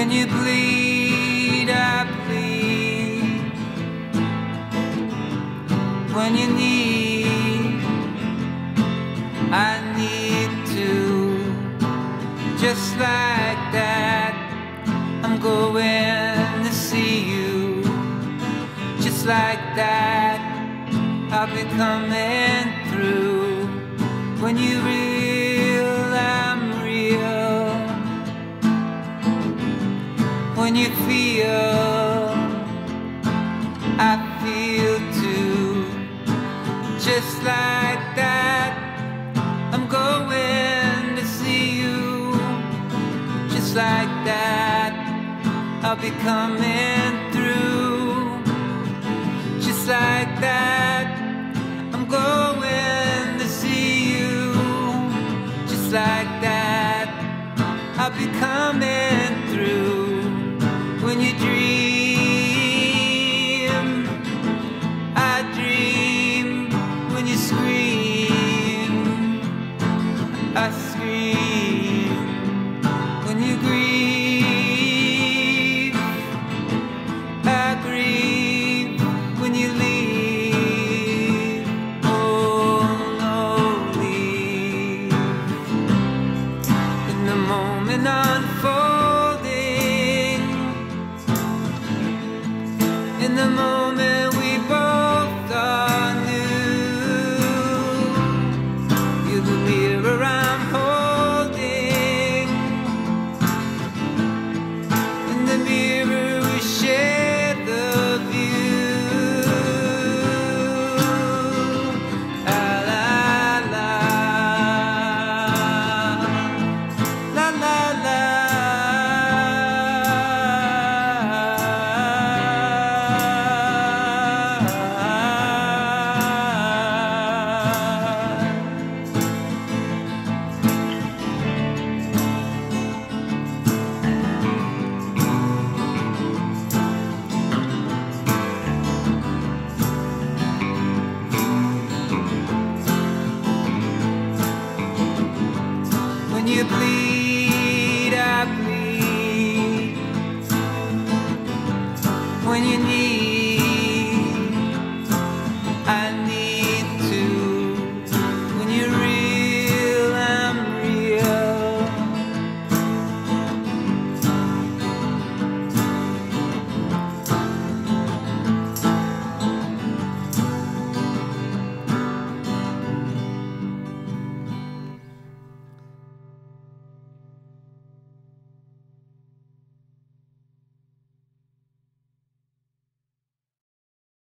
When you bleed, I bleed. When you need, I need to. Just like that, I'm going to see you. Just like that, I'll be coming through. When you real, I'm real. When you feel, I feel too. Just like that, I'm going to see you. Just like that, I'll be coming through. Just like that, I'm going to see you. Just like that, I'll be coming through. When you dream, I dream. When you scream, I scream. When you grieve, I grieve. When you leave, oh no, leave. In the moment unfolding, in the moment we both are new. You're the mirror I'm holding. In the mirror we share the view. La la la, la la la. When you bleed, I bleed. When you need